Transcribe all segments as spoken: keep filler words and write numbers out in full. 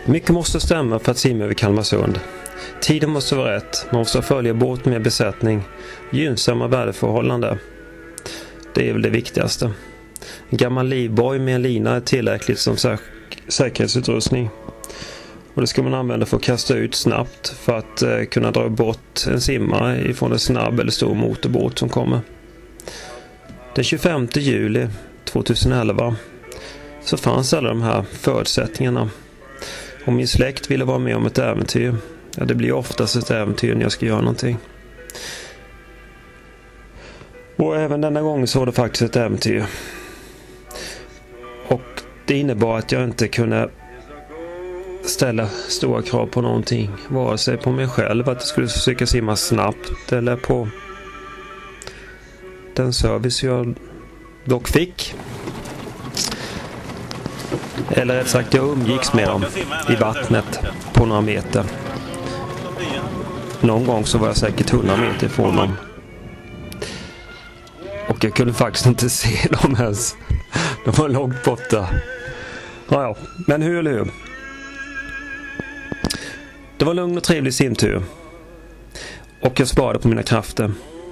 Mycket måste stämma för att simma över Kalmarsund. Tiden måste vara rätt, man måste följa båt med besättning, gynnsamma väderförhållanden. Det är väl det viktigaste. En gammal livboj med en lina är tillräckligt som säk- säkerhetsutrustning. Och det ska man använda för att kasta ut snabbt för att eh, kunna dra bort en simmare ifrån en snabb eller stor motorbåt som kommer. Den tjugofemte juli tjugoelva så fanns alla de här förutsättningarna. Om min släkt ville vara med om ett äventyr, ja, det blir oftast ett äventyr när jag ska göra någonting. Och även denna gång så var det faktiskt ett äventyr. Och det innebar att jag inte kunde ställa stora krav på någonting, vare sig på mig själv att jag skulle försöka simma snabbt eller på den service jag dock fick. Eller rätt sagt, jag umgicks med dem i vattnet på några meter. Någon gång så var jag säkert hundra meter från dem. Och jag kunde faktiskt inte se dem ens. De var långt borta. Ja, ja. Men hur eller hur? Det var lugn och trevlig simtur. Och jag sparade på mina krafter.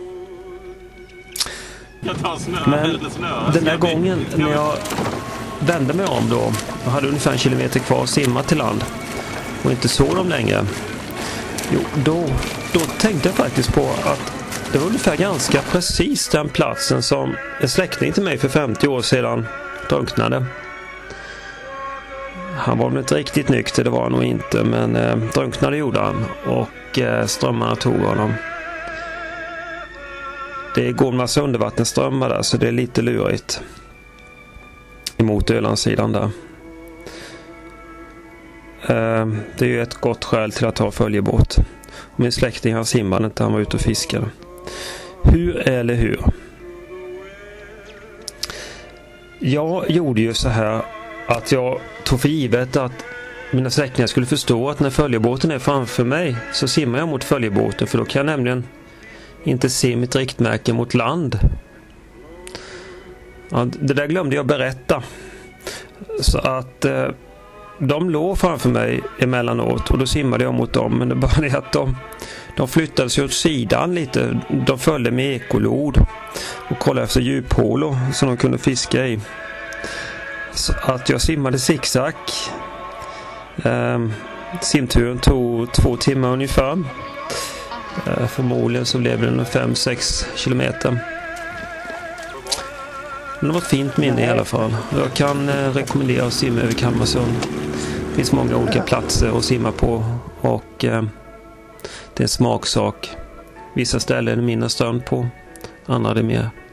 Men den där gången när jag vände mig om då, jag hade ungefär en kilometer kvar att simma till land och inte såg dem längre. Jo, då, då tänkte jag faktiskt på att det var ungefär ganska precis den platsen som en släkting till mig för femtio år sedan drunknade. Han var väl inte riktigt nykter, det var han nog inte, men eh, drunknade gjorde han och eh, strömmarna tog honom. Det går en massa undervattenströmmar där, så det är lite lurigt emot Ölandssidan där. Eh, det är ju ett gott skäl till att ha följebåt. Min släkting, han simmade inte, han var ute och fiskade. Hur eller hur? Jag gjorde ju så här att jag tog för givet att mina släktingar skulle förstå att när följebåten är framför mig så simmar jag mot följebåten, för då kan jag nämligen inte se mitt riktmärke mot land. Ja, det där glömde jag berätta. Så att eh, de låg framför mig emellanåt och då simmade jag mot dem, men det bara det att de, de flyttade sig åt sidan lite. De följde med ekolod och kollade efter djuphålor som de kunde fiska i. Så att jag simmade zigzag. Eh, simturen tog två timmar ungefär. Eh, förmodligen så blev det fem sex kilometer. Men det var ett fint minne i alla fall. Jag kan eh, rekommendera att simma över Kalmarsund. Det finns många olika platser att simma på och eh, det är en smaksak. Vissa ställen är det mindre ström på, andra är det mer.